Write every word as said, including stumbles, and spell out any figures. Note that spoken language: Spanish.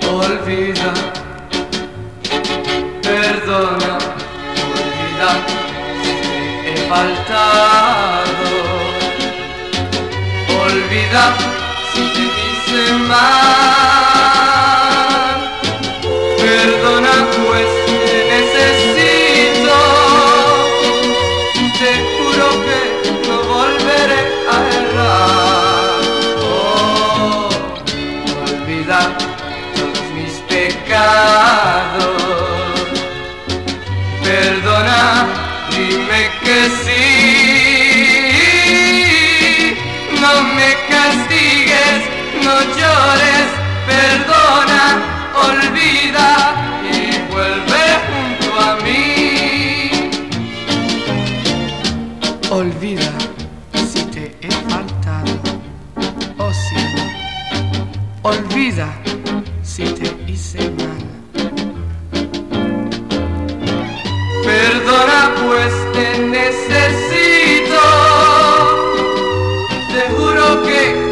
Olvida, perdona, olvida si te he faltado. Olvida si te hice mal. Perdona pues te necesito. Te juro que no volveré a errar. Oh, olvida todos mis pecados. Perdona, dime que sí. No me castigues, no llores. Perdona, olvida y vuelve junto a mí. Olvida si te he faltado, oh cielo. Olvida si te hice mal. Perdona pues te necesito. Te juro que